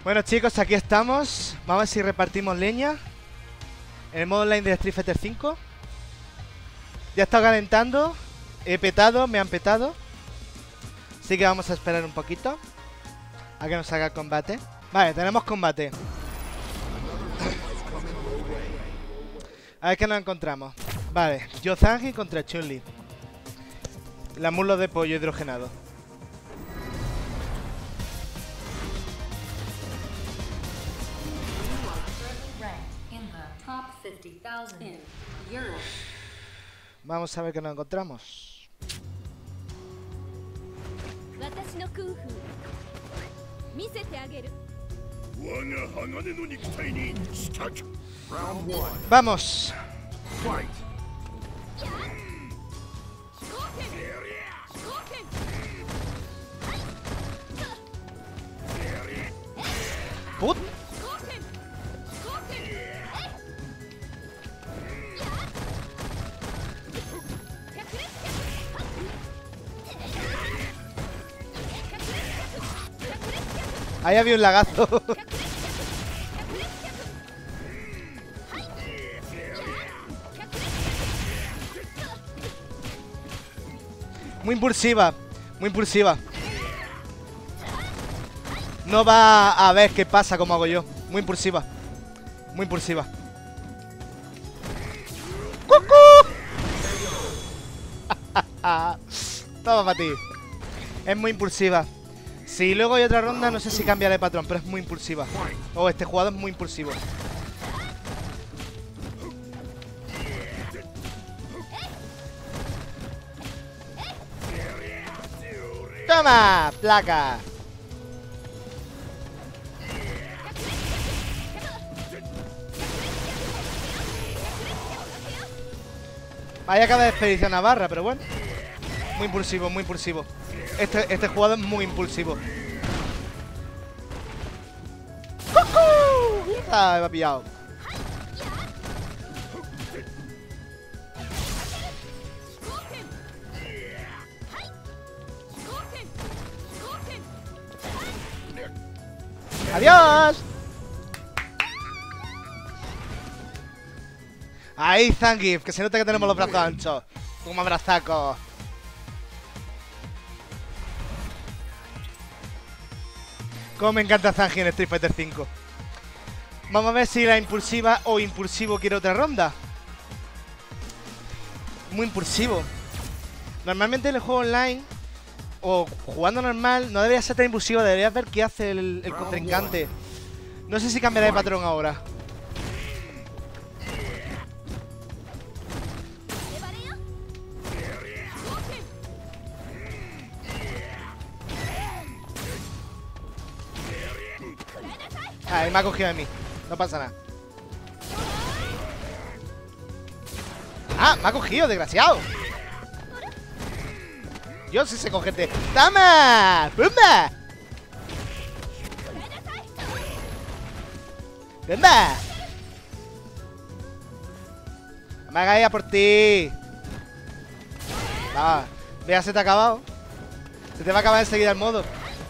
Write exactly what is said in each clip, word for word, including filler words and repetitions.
Bueno chicos, aquí estamos. Vamos a ver si repartimos leña en el modo online de Street Fighter cinco. Ya he estado calentando. He petado, me han petado. Así que vamos a esperar un poquito a que nos haga el combate. Vale, tenemos combate. A ver qué nos encontramos. Vale, Yozangi contra Chun-Li. La muslo de pollo hidrogenado. Vamos a ver qué nos encontramos. Vamos. Put. Ahí había un lagazo. Muy impulsiva, muy impulsiva. No va a ver qué pasa como hago yo. Muy impulsiva, muy impulsiva. ¡Cucú! Toma para ti. Es muy impulsiva. Si luego hay otra ronda, no sé si cambiará de patrón, pero es muy impulsiva. Oh, este jugador es muy impulsivo. ¡Toma! ¡Placa! Ahí acaba de expedición Navarra, pero bueno. Muy impulsivo, muy impulsivo. Este, este jugador es muy impulsivo. ¡Cucú! Ah, me ha pillado. ¡Adiós! Ahí, Zangief, que se nota que tenemos los brazos anchos. Como abrazacos. Como me encanta Zangief en Street Fighter cinco. Vamos a ver si la impulsiva o impulsivo quiere otra ronda. Muy impulsivo. Normalmente en el juego online o jugando normal no debería ser tan impulsivo. Deberías ver qué hace el, el contrincante. No sé si cambiará de patrón ahora. Ah, él me ha cogido a mí. No pasa nada. Ah, me ha cogido, desgraciado. Yo sí sé cogerte. ¡Toma! ¡Pumba! ¡Pumba! Me haga ella por ti. Va, vea, se te ha acabado. Se te va a acabar enseguida el modo.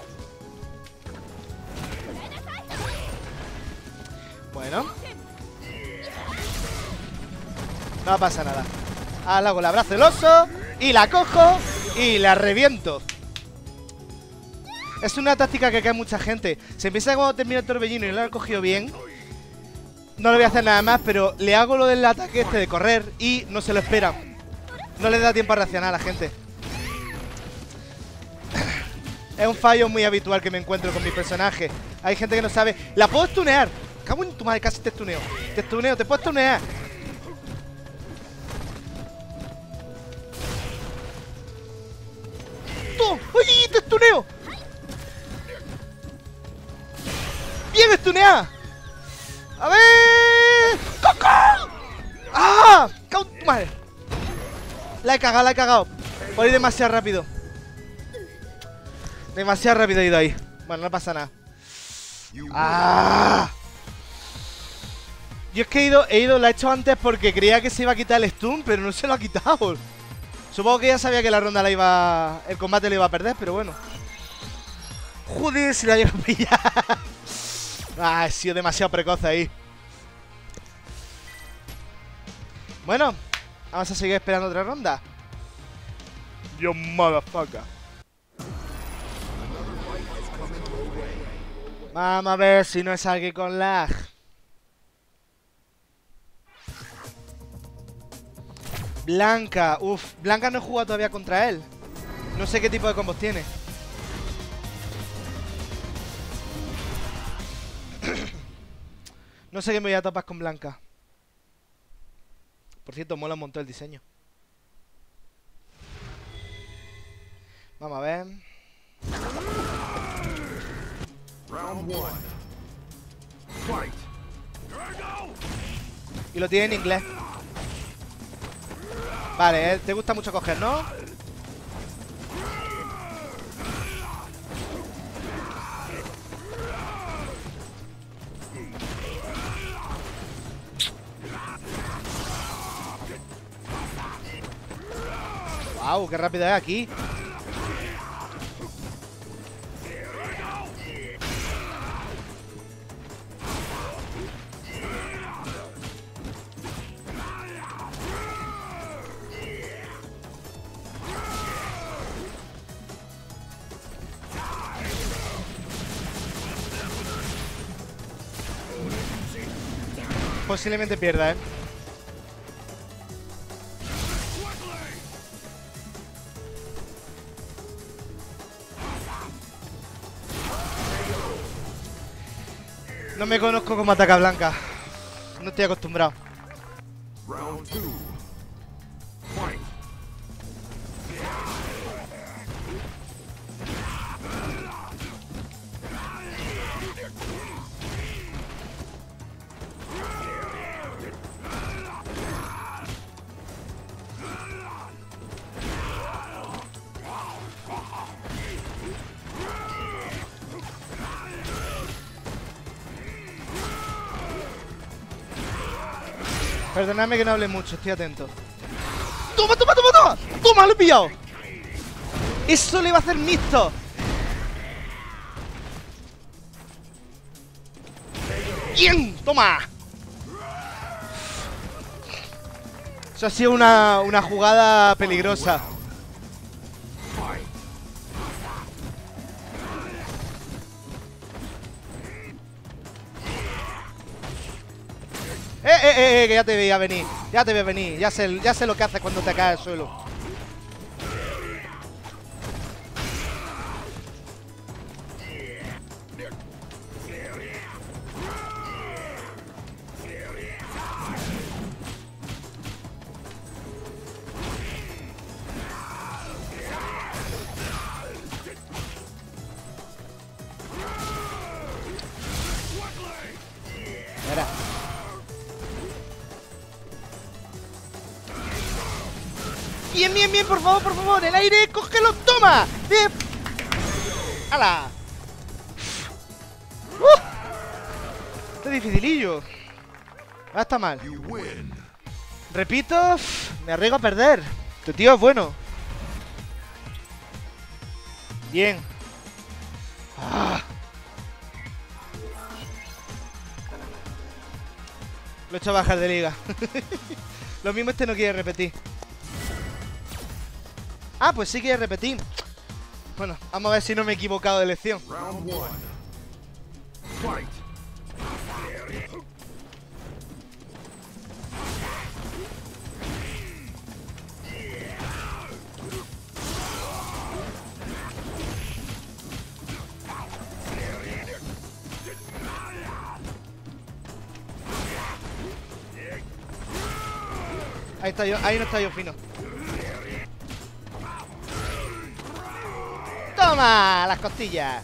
Bueno. No pasa nada. Ahora hago el abrazo del oso. Y la cojo. Y la reviento. Es una táctica que cae mucha gente. Se piensa que cuando termino el torbellino y lo he cogido bien, no le voy a hacer nada más, pero le hago lo del ataque este de correr y no se lo espera. No le da tiempo a reaccionar a la gente. Es un fallo muy habitual que me encuentro con mi personaje. Hay gente que no sabe. ¡La puedo stunear! Cago en tu madre, casi te stuneo. Te stuneo, te puedo stunear. ¡Tú! ¡Uy! ¡Te stuneo! ¡Bien stuneada! ¡A ver! ¡Coco! ¡Ah! ¡Cago en tu madre! La he cagado, la he cagado. Por ir demasiado rápido. Demasiado rápido he ido ahí. Bueno, no pasa nada. ¡Ah! Yo es que he ido, he ido, la he hecho antes porque creía que se iba a quitar el stun, pero no se lo ha quitado. Supongo que ya sabía que la ronda la iba... El combate lo iba a perder, pero bueno. Joder, si la llega a pillar. Ah, he sido demasiado precoz ahí. Bueno, vamos a seguir esperando otra ronda. Yo motherfucker. Vamos a ver si no es alguien con lag. Blanca, uff, Blanca no he jugado todavía contra él. No sé qué tipo de combos tiene. No sé qué me voy a topar con Blanca. Por cierto, mola un montón el diseño. Vamos a ver. Round one. Fight. Y lo tiene en inglés. Vale, eh, te gusta mucho coger, ¿no? Wow, qué rápido es aquí. Posiblemente pierda, ¿eh? No me conozco cómo ataca Blanca. No estoy acostumbrado. Round two. Fight. Perdonadme que no hable mucho, estoy atento. ¡Toma, toma, toma, toma! ¡Toma, lo he pillado! ¡Eso le va a hacer mixto! ¡Bien! ¡Toma! Eso ha sido una, una jugada peligrosa. Eh, eh, eh, eh, que ya te veía venir. Ya te veía venir. Ya sé, ya sé lo que haces cuando te caes al suelo. Mira. Bien, bien, bien, por favor, por favor. El aire, cógelo, toma. Bien. ¡Hala! ¡Uh! Este es dificilillo. Ah, está mal. You win. Repito, me arriesgo a perder. Tu tío es bueno. Bien. Ah. Lo he hecho bajar de liga. Lo mismo este no quiere repetir. Ah, pues sí quiere repetir. Bueno, vamos a ver si no me he equivocado de elección. Round one. Fight. Ahí está yo, ahí no está yo fino. ¡Toma! Las costillas.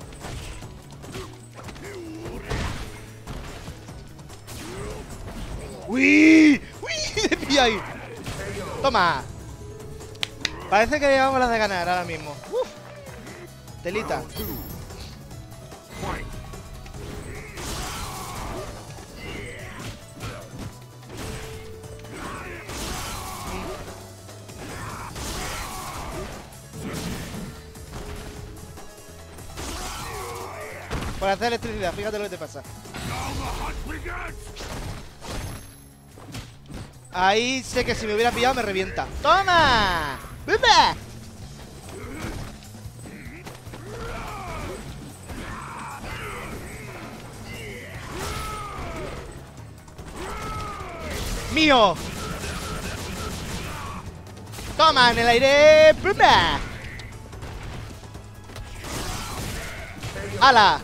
¡Uy! ¡Uy! ¡Me pilla ahí! ¡Toma! Parece que llevamos las de ganar ahora mismo. ¡Uf! Telita. Fight. Por hacer electricidad, fíjate lo que te pasa. Ahí sé que si me hubiera pillado me revienta. ¡Toma! ¡Bumba! ¡Mío! ¡Toma! ¡En el aire! ¡Bumba! ¡Hala!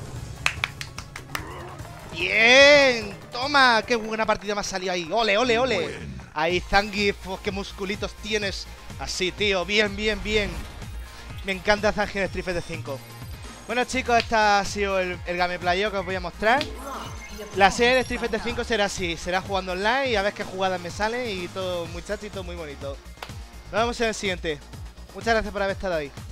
¡Bien! ¡Toma! ¡Qué buena partida me ha salido ahí! ¡Ole, ole, ole! Ahí, Zangief, oh, qué musculitos tienes. Así, tío, bien, bien, bien. Me encanta Zangief en Street Fighter cinco. Bueno, chicos, este ha sido el, el gameplayeo que os voy a mostrar. La serie de Street Fighter cinco será así, será jugando online y a ver qué jugadas me salen y todo muy chato y todo muy bonito. Nos vemos en el siguiente. Muchas gracias por haber estado ahí.